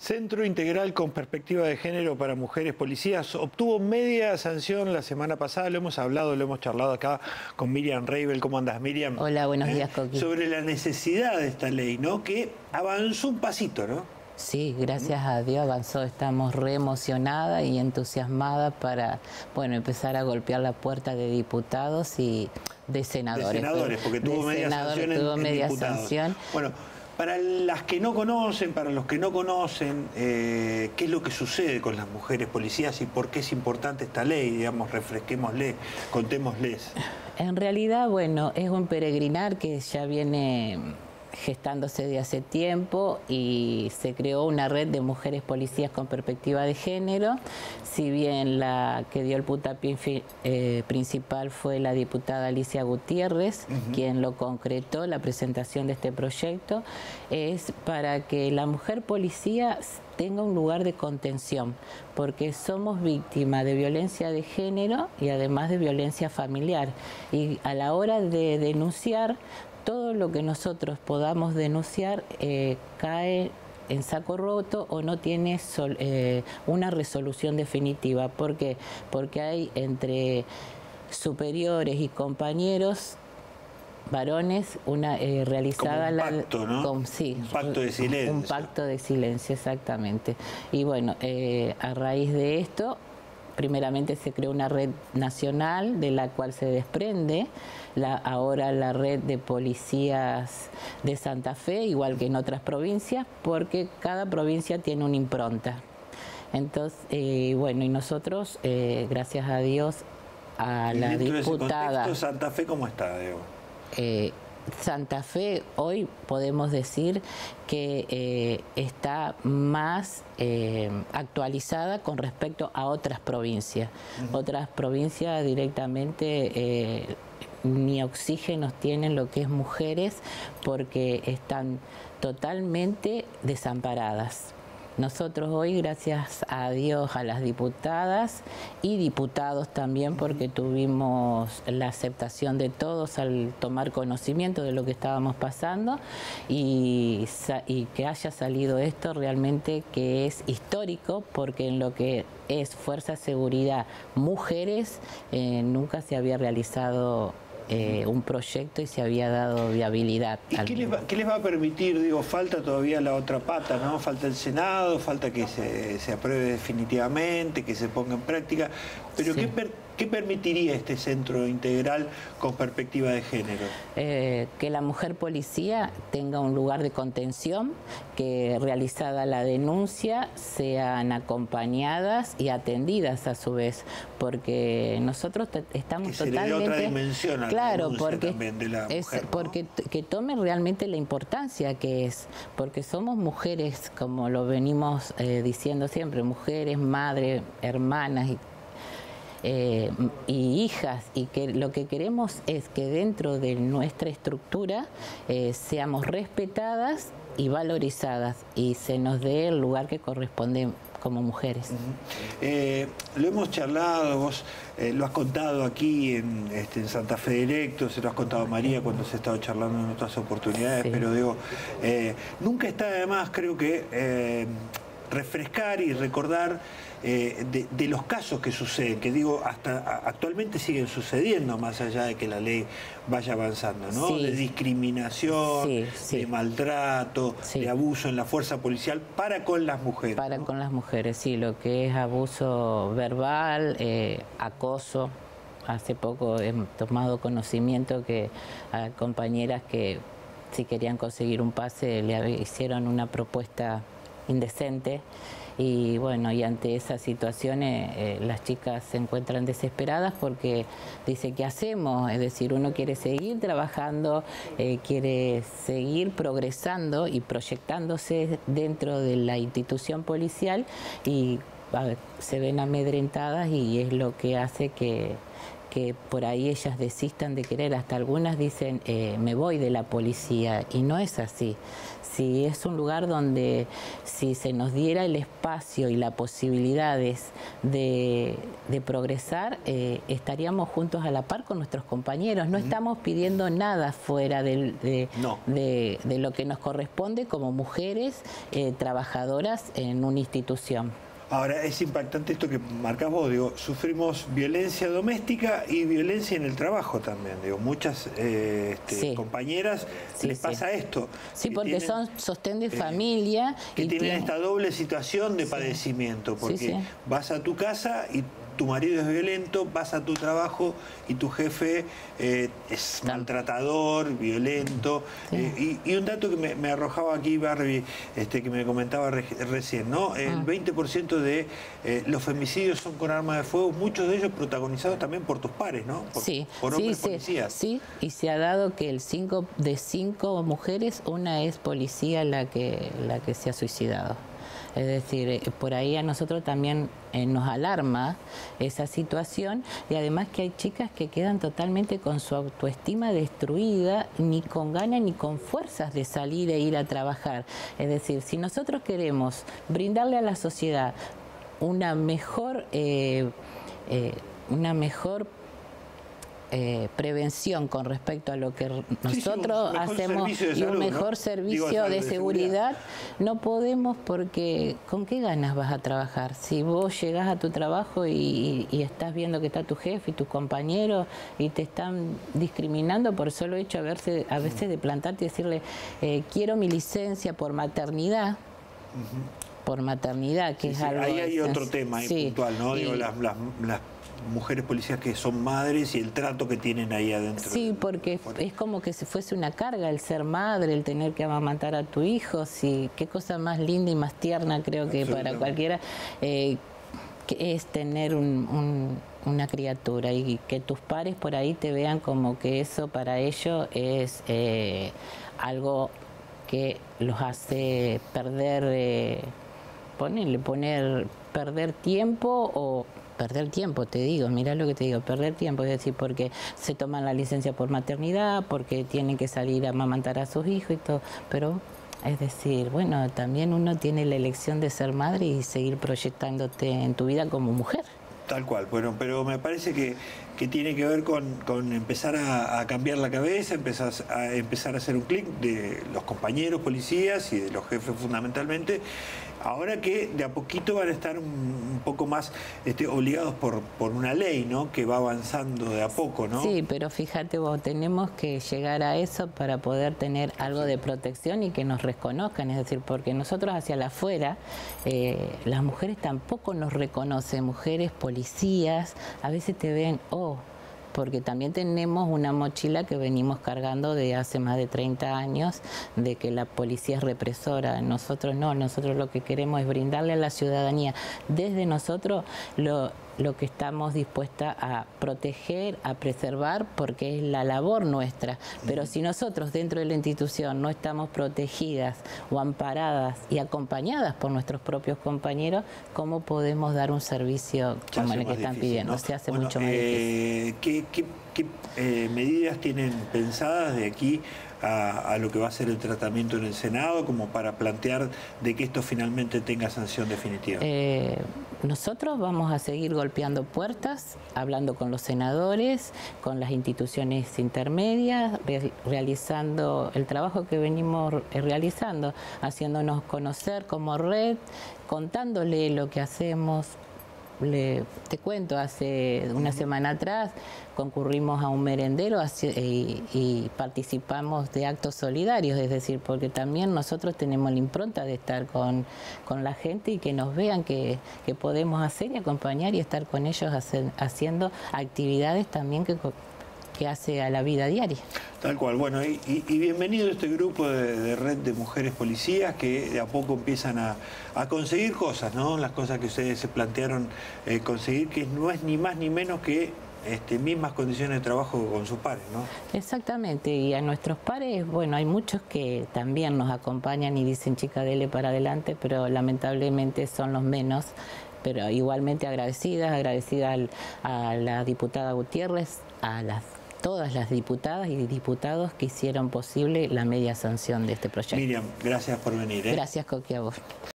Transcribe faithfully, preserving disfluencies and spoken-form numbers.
Centro Integral con Perspectiva de Género para Mujeres Policías obtuvo media sanción la semana pasada. Lo hemos hablado, lo hemos charlado acá con Miriam Reibel. ¿Cómo andás, Miriam? Hola, buenos ¿Eh? días, Coqui. Sobre la necesidad de esta ley, ¿no? Que avanzó un pasito, ¿no? Sí, gracias a Dios avanzó. Estamos re emocionadas y entusiasmadas para, bueno, empezar a golpear la puerta de diputados y de senadores. De senadores, porque tuvo media sanción en, tuvo en media diputados. sanción. Bueno, para las que no conocen, para los que no conocen, eh, ¿qué es lo que sucede con las mujeres policías y por qué es importante esta ley? Digamos, refresquémosle, contémosles. En realidad, bueno, es un peregrinar que ya viene gestándose de hace tiempo y se creó una red de mujeres policías con perspectiva de género. Si bien la que dio el puntapié eh, principal fue la diputada Alicia Gutiérrez, uh-huh. quien lo concretó, la presentación de este proyecto, es para que la mujer policía tenga un lugar de contención, porque somos víctimas de violencia de género y además de violencia familiar. Y a la hora de denunciar, todo lo que nosotros podamos denunciar eh, cae en saco roto o no tiene sol, eh, una resolución definitiva. ¿Por qué? Porque hay entre superiores y compañeros varones una eh, realizada como un pacto, la, ¿no? con, sí, un pacto de silencio. Un pacto de silencio, exactamente. Y bueno, eh, a raíz de esto, primeramente se creó una red nacional de la cual se desprende la, ahora la red de policías de Santa Fe, igual que en otras provincias, porque cada provincia tiene una impronta. Entonces, eh, bueno, y nosotros, eh, gracias a Dios, a la diputada... De ¿Santa Fe cómo está, Diego? Eh, Santa Fe hoy podemos decir que eh, está más eh, actualizada con respecto a otras provincias. Uh-huh. Otras provincias directamente eh, ni oxígenos tienen lo que es mujeres porque están totalmente desamparadas. Nosotros hoy, gracias a Dios, a las diputadas y diputados también, porque tuvimos la aceptación de todos al tomar conocimiento de lo que estábamos pasando y, y que haya salido esto realmente que es histórico, porque en lo que es Fuerza Seguridad Mujeres eh, nunca se había realizado Eh, un proyecto y se había dado viabilidad. ¿Y qué les, va, qué les va a permitir? Digo, falta todavía la otra pata, ¿no? Falta el Senado, falta que se, se apruebe definitivamente, que se ponga en práctica. Pero sí. ¿qué, per, ¿qué permitiría este centro integral con perspectiva de género? Eh, que la mujer policía tenga un lugar de contención, que realizada la denuncia sean acompañadas y atendidas a su vez, porque nosotros estamos que se totalmente... le dé otra dimensión a claro, la porque también de la es, mujer, ¿no? porque que tome realmente la importancia que es, porque somos mujeres, como lo venimos eh, diciendo siempre, mujeres, madres, hermanas y Eh, y hijas, y que lo que queremos es que dentro de nuestra estructura eh, seamos respetadas y valorizadas y se nos dé el lugar que corresponde como mujeres. Uh-huh. eh, lo hemos charlado, vos eh, lo has contado aquí en, este, en Santa Fe Directo, se lo has contado a María cuando se ha estado charlando en otras oportunidades, sí. Pero digo, eh, nunca está de más, creo que, eh, refrescar y recordar Eh, de, de los casos que suceden, que digo, hasta actualmente siguen sucediendo, más allá de que la ley vaya avanzando, ¿no? Sí. De discriminación, sí, sí. de maltrato, sí. de abuso en la fuerza policial para con las mujeres. Para ¿no? con las mujeres, sí, lo que es abuso verbal, eh, acoso. Hace poco hemos tomado conocimiento que a compañeras que si querían conseguir un pase le hicieron una propuesta indecente. Y bueno, y ante esas situaciones eh, las chicas se encuentran desesperadas porque dice, ¿qué hacemos? Es decir, uno quiere seguir trabajando, eh, quiere seguir progresando y proyectándose dentro de la institución policial y a ver, se ven amedrentadas y es lo que hace que, que por ahí ellas desistan de querer. Hasta algunas dicen, eh, me voy de la policía, y no es así. Si es un lugar donde, si se nos diera el espacio y las posibilidades de, de progresar, eh, estaríamos juntos a la par con nuestros compañeros. No estamos pidiendo nada fuera de, de, no. de, de lo que nos corresponde como mujeres eh, trabajadoras en una institución. Ahora, es impactante esto que marcás vos, digo, sufrimos violencia doméstica y violencia en el trabajo también, digo, muchas eh, este, sí. compañeras sí, les pasa sí. esto. Sí, porque tienen, son sostén de familia. Eh, que y tienen tiene... esta doble situación de sí. padecimiento, porque sí, sí. vas a tu casa y tu marido es violento, vas a tu trabajo y tu jefe eh, es maltratador, violento. Sí. Eh, y, y un dato que me, me arrojaba aquí Barbie, este, que me comentaba re, recién, ¿no? El ah. veinte por ciento de eh, los femicidios son con armas de fuego, muchos de ellos protagonizados también por tus pares, ¿no? Por, sí, por hombres sí, policías. Sí, y se ha dado que el cinco de cinco mujeres, una es policía la que, la que se ha suicidado. Es decir, por ahí a nosotros también eh, nos alarma esa situación, y además que hay chicas que quedan totalmente con su autoestima destruida, ni con ganas ni con fuerzas de salir e ir a trabajar. Es decir, si nosotros queremos brindarle a la sociedad una mejor, eh, eh, una mejor Eh, prevención con respecto a lo que nosotros sí, sí, hacemos y salud, un mejor ¿no? servicio Digo, de, de seguridad, seguridad, no podemos, porque ¿con qué ganas vas a trabajar? Si vos llegás a tu trabajo y, y estás viendo que está tu jefe y tus compañeros y te están discriminando por solo hecho a, verse, a veces de plantarte y decirle eh, quiero mi licencia por maternidad, uh-huh. por maternidad, que sí, es sí, algo... Ahí hay es, otro tema ahí sí, puntual, ¿no? Digo, y, las, las, las mujeres policías que son madres y el trato que tienen ahí adentro. Sí, porque es como que si fuese una carga el ser madre, el tener que amamantar a tu hijo. Sí, qué cosa más linda y más tierna creo que para cualquiera eh, que es tener un, un, una criatura, y que tus pares por ahí te vean como que eso para ellos es eh, algo que los hace perder, eh, ponerle, poner, perder tiempo o... Perder tiempo, te digo, mirá lo que te digo, perder tiempo, es decir, porque se toman la licencia por maternidad, porque tienen que salir a amamantar a sus hijos y todo, pero es decir, bueno, también uno tiene la elección de ser madre y seguir proyectándote en tu vida como mujer. Tal cual, bueno, pero me parece que, que tiene que ver con, con empezar a, a cambiar la cabeza, empezar a, empezar a hacer un clic de los compañeros policías y de los jefes fundamentalmente, ahora que de a poquito van a estar un, un poco más este, obligados por, por una ley, ¿no? Que va avanzando de a poco, ¿no? Sí, pero fíjate vos, tenemos que llegar a eso para poder tener algo de protección y que nos reconozcan, es decir, porque nosotros hacia la afuera, eh, las mujeres tampoco nos reconocen, mujeres policías, a veces te ven, oh, porque también tenemos una mochila que venimos cargando de hace más de treinta años, de que la policía es represora. Nosotros no, nosotros lo que queremos es brindarle a la ciudadanía, desde nosotros, lo, lo que estamos dispuestas a proteger, a preservar, porque es la labor nuestra. Pero si nosotros dentro de la institución no estamos protegidas o amparadas y acompañadas por nuestros propios compañeros, ¿cómo podemos dar un servicio como el que están difícil, pidiendo? ¿no? Se hace bueno, mucho más eh, difícil. ¿Qué, qué, qué eh, medidas tienen pensadas de aquí a, a lo que va a ser el tratamiento en el Senado, como para plantear de que esto finalmente tenga sanción definitiva? Eh, nosotros vamos a seguir golpeando puertas, hablando con los senadores, con las instituciones intermedias, re realizando el trabajo que venimos realizando, haciéndonos conocer como red, contándole lo que hacemos. Le, te cuento, hace una semana atrás concurrimos a un merendero y, y participamos de actos solidarios, es decir, porque también nosotros tenemos la impronta de estar con, con la gente y que nos vean que, que podemos hacer y acompañar y estar con ellos hacer, haciendo actividades también que, que hace a la vida diaria. Tal cual, bueno, y, y bienvenido a este grupo de, de red de mujeres policías que de a poco empiezan a, a conseguir cosas, ¿no? Las cosas que ustedes se plantearon eh, conseguir, que no es ni más ni menos que este, mismas condiciones de trabajo con sus pares, ¿no? Exactamente, y a nuestros pares, bueno, hay muchos que también nos acompañan y dicen chica, dele para adelante, pero lamentablemente son los menos, pero igualmente agradecidas, agradecida al, a la diputada Gutiérrez, a las todas las diputadas y diputados que hicieron posible la media sanción de este proyecto. Miriam, gracias por venir. ¿eh? Gracias, Coqui, a vos.